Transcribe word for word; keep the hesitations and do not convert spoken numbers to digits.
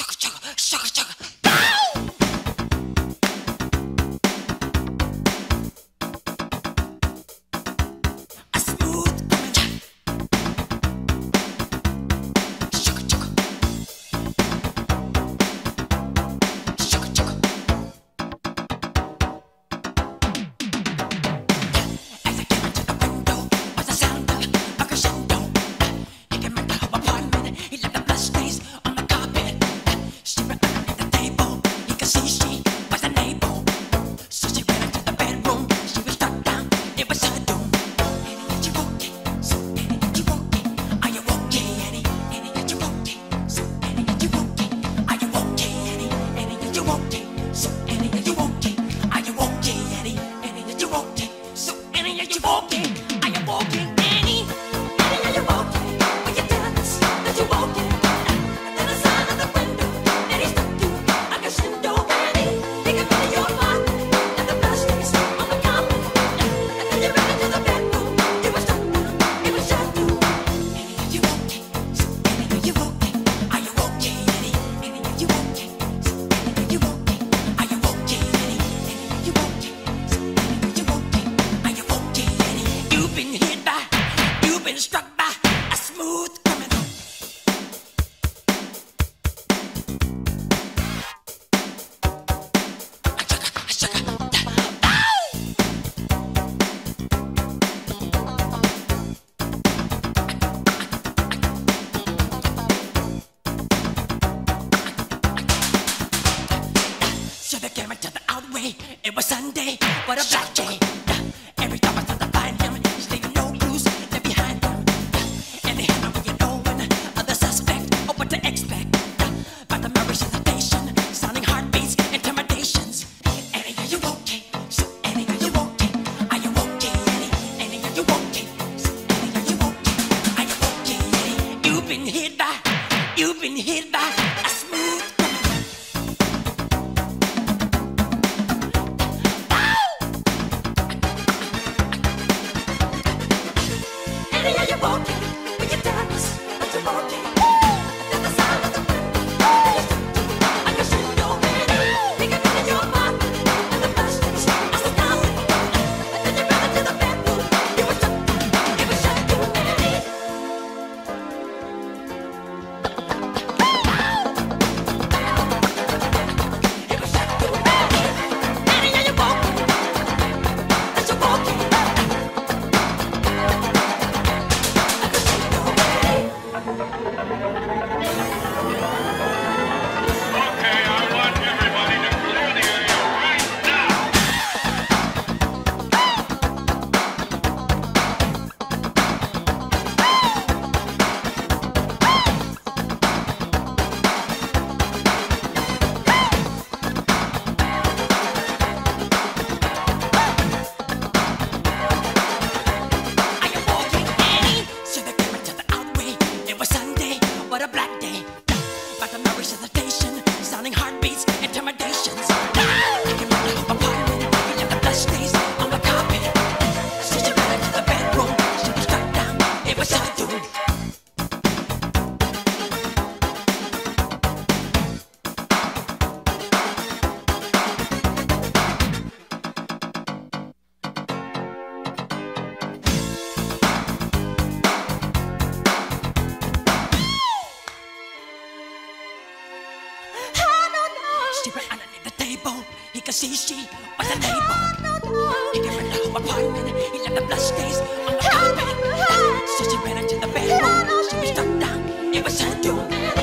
It was Sunday, what a black day. Every time I start to find him, he's leaving no clues left behind him. And they had no way of knowing of the suspect or what to expect. By the memories of the station, sounding heartbeats, intimidations. Annie, are you okay? So Annie, are you okay? Are you okay, Annie? Annie, are you okay? So Annie, are you okay? Are you okay, Annie? You've been hit by, you've been hit by a smooth criminal. Annie, are you walking? Will you dance? Are you walking? At the sound of the wind, I can see your head. Take it into your mind, and the best things are stopping. And then you ran into the bedroom. You were shut down. It was shut down, Annie. It was shut down, Annie. Annie, are you walking? Are you walking? Okay, I want everybody to clear the area right now. Are you walking, Annie? So they came into the outway. It was Sunday, what a black day. By the memories of the station, sounding heartbeats, intimidations. I can remember her apartment. He left the blood stains on the carpet. So she ran into the bedroom. She was struck down. It was shut down. She ran underneath the table. He could see she was unable. He came into her apartment. He left the blood stains on the carpet. So she ran into the bedroom. She was struck down. It was her doom.